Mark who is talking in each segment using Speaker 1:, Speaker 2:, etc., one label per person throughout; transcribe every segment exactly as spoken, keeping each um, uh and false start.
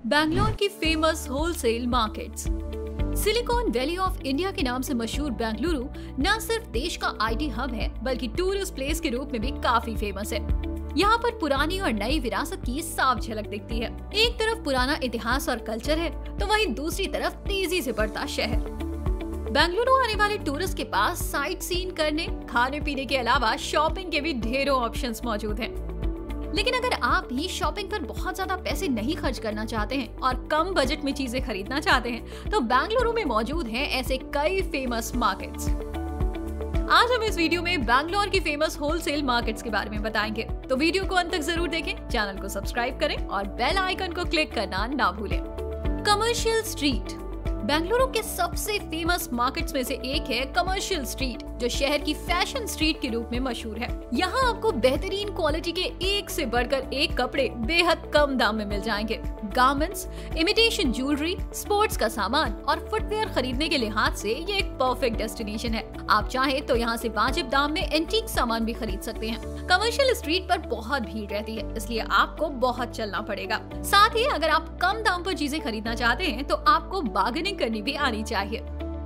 Speaker 1: बैंगलोर की famous wholesale markets. Silicon valley of India के नाम से मशहूर बेंगलुरु न सिर्फ देश का आईटी हब है बल्कि टूरिस्ट प्लेस के रूप में भी काफी फेमस है। यहाँ पर पुरानी और नई विरासत की साफ झलक दिखती है। एक तरफ पुराना इतिहास और कल्चर है तो वहीं दूसरी तरफ तेजी से बढ़ता शहर। बेंगलुरु आने वाले टूरिस्ट के पास साइट सीन करने, खाने पीने के अलावा शॉपिंग के भी ढेरों ऑप्शंस मौजूद हैं। लेकिन अगर आप भी शॉपिंग पर बहुत ज्यादा पैसे नहीं खर्च करना चाहते हैं और कम बजट में चीजें खरीदना चाहते हैं तो बेंगलुरु में मौजूद हैं ऐसे कई फेमस मार्केट्स। आज हम इस वीडियो में बेंगलोर की फेमस होलसेल मार्केट्स के बारे में बताएंगे, तो वीडियो को अंत तक जरूर देखें, चैनल को सब्सक्राइब करें और बेल आइकन को क्लिक करना ना भूलें। कमर्शियल स्ट्रीट बेंगलुरु के सबसे फेमस मार्केट्स में से एक है कमर्शियल स्ट्रीट, जो शहर की फैशन स्ट्रीट के रूप में मशहूर है। यहाँ आपको बेहतरीन क्वालिटी के एक से बढ़कर एक कपड़े बेहद कम दाम में मिल जाएंगे। गारमेंट्स, इमिटेशन ज्वेलरी, स्पोर्ट्स का सामान और फुटवेयर खरीदने के लिहाज से ये एक परफेक्ट डेस्टिनेशन है। आप चाहें तो यहाँ से वाजिब दाम में एंटीक सामान भी खरीद सकते हैं। कमर्शियल स्ट्रीट पर बहुत भीड़ रहती है, इसलिए आपको बहुत चलना पड़ेगा। साथ ही अगर आप कम दाम पर चीजें खरीदना चाहते हैं तो आपको बार्गेनिंग करनी भी आनी चाहिए।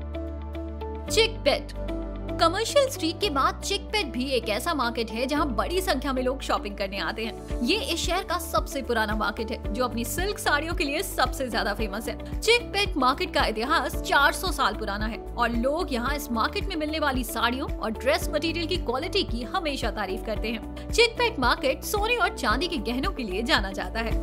Speaker 1: चिकपेट कमर्शियल स्ट्रीट के बाद चिकपेट भी एक ऐसा मार्केट है जहां बड़ी संख्या में लोग शॉपिंग करने आते हैं। ये इस शहर का सबसे पुराना मार्केट है जो अपनी सिल्क साड़ियों के लिए सबसे ज्यादा फेमस है। चिकपेट मार्केट का इतिहास चार सौ साल पुराना है और लोग यहाँ इस मार्केट में मिलने वाली साड़ियों और ड्रेस मटेरियल की क्वालिटी की हमेशा तारीफ करते हैं। चिकपेट मार्केट सोने और चांदी के गहनों के लिए जाना जाता है।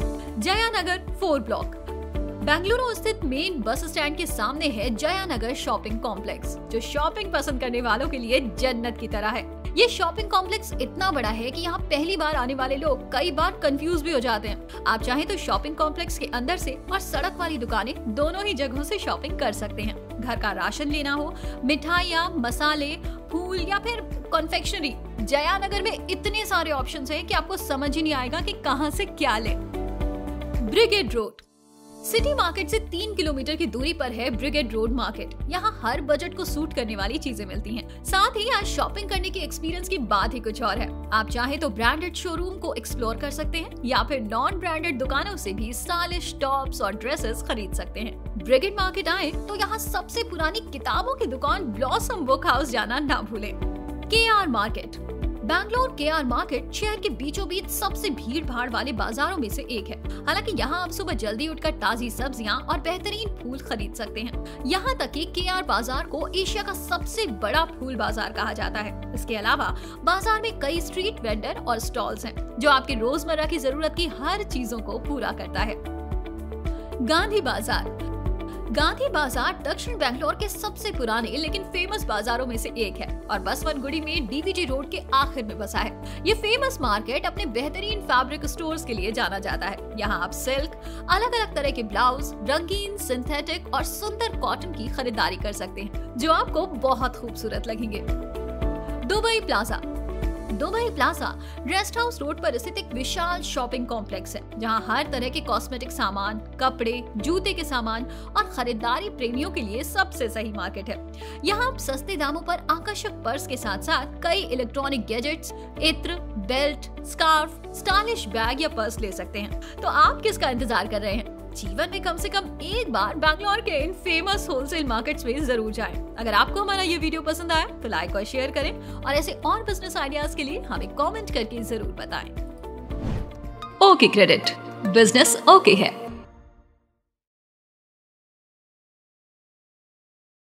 Speaker 1: जयानगर फोर ब्लॉक बेंगलुरु स्थित मेन बस स्टैंड के सामने है जयानगर शॉपिंग कॉम्प्लेक्स, जो शॉपिंग पसंद करने वालों के लिए जन्नत की तरह है। ये शॉपिंग कॉम्प्लेक्स इतना बड़ा है कि यहाँ पहली बार आने वाले लोग कई बार कंफ्यूज भी हो जाते हैं। आप चाहें तो शॉपिंग कॉम्प्लेक्स के अंदर से और सड़क वाली दुकानें दोनों ही जगहों से शॉपिंग कर सकते हैं। घर का राशन लेना हो, मिठाइयाँ, मसाले, फूल या फिर कॉन्फेक्शनरी, जयानगर में इतने सारे ऑप्शंस हैं कि आपको समझ ही नहीं आएगा कि कहाँ से क्या लें। ब्रिगेड रोड सिटी मार्केट से तीन किलोमीटर की दूरी पर है ब्रिगेड रोड मार्केट। यहाँ हर बजट को सूट करने वाली चीजें मिलती हैं। साथ ही आज शॉपिंग करने की एक्सपीरियंस की बात ही कुछ और है। आप चाहे तो ब्रांडेड शोरूम को एक्सप्लोर कर सकते हैं या फिर नॉन ब्रांडेड दुकानों से भी स्टाइलिश टॉप्स और ड्रेसेस खरीद सकते हैं। ब्रिगेड मार्केट आए तो यहाँ सबसे पुरानी किताबों की दुकान ब्लॉसम बुक हाउस जाना ना भूलें। के आर मार्केट बैंगलोर के आर मार्केट शहर के बीचों बीच सबसे भीड़ भाड़ वाले बाजारों में से एक है। हालांकि यहाँ आप सुबह जल्दी उठकर ताजी सब्जियां और बेहतरीन फूल खरीद सकते हैं। यहाँ तक कि के आर बाजार को एशिया का सबसे बड़ा फूल बाजार कहा जाता है। इसके अलावा बाजार में कई स्ट्रीट वेंडर और स्टॉल्स हैं, जो आपकी रोजमर्रा की जरूरत की हर चीजों को पूरा करता है। गांधी बाजार गांधी बाजार दक्षिण बैंगलोर के सबसे पुराने लेकिन फेमस बाजारों में से एक है और बसवनगुड़ी में डीवीजी रोड के आखिर में बसा है। ये फेमस मार्केट अपने बेहतरीन फैब्रिक स्टोर्स के लिए जाना जाता है। यहाँ आप सिल्क, अलग अलग तरह के ब्लाउज, रंगीन, सिंथेटिक और सुंदर कॉटन की खरीदारी कर सकते हैं, जो आपको बहुत खूबसूरत लगेंगे। Dubai plaza Dubai plaza rest house road पर स्थित एक विशाल शॉपिंग कॉम्प्लेक्स है, जहां हर तरह के कॉस्मेटिक सामान, कपड़े, जूते के सामान और खरीदारी प्रेमियों के लिए सबसे सही मार्केट है। यहां आप सस्ते दामों पर आकर्षक पर्स के साथ साथ कई इलेक्ट्रॉनिक गैजेट्स, इत्र, बेल्ट, स्कार्फ, स्टाइलिश बैग या पर्स ले सकते हैं। तो आप किसका इंतजार कर रहे हैं? जीवन में कम से कम एक बार बैंगलोर के इन फेमस होलसेल मार्केट्स में जरूर जाएं। अगर आपको हमारा ये वीडियो पसंद आया तो लाइक और शेयर करें और ऐसे और बिजनेस आइडियाज के लिए हमें कमेंट करके जरूर बताएं। ओके क्रेडिट, बिजनेस ओके है।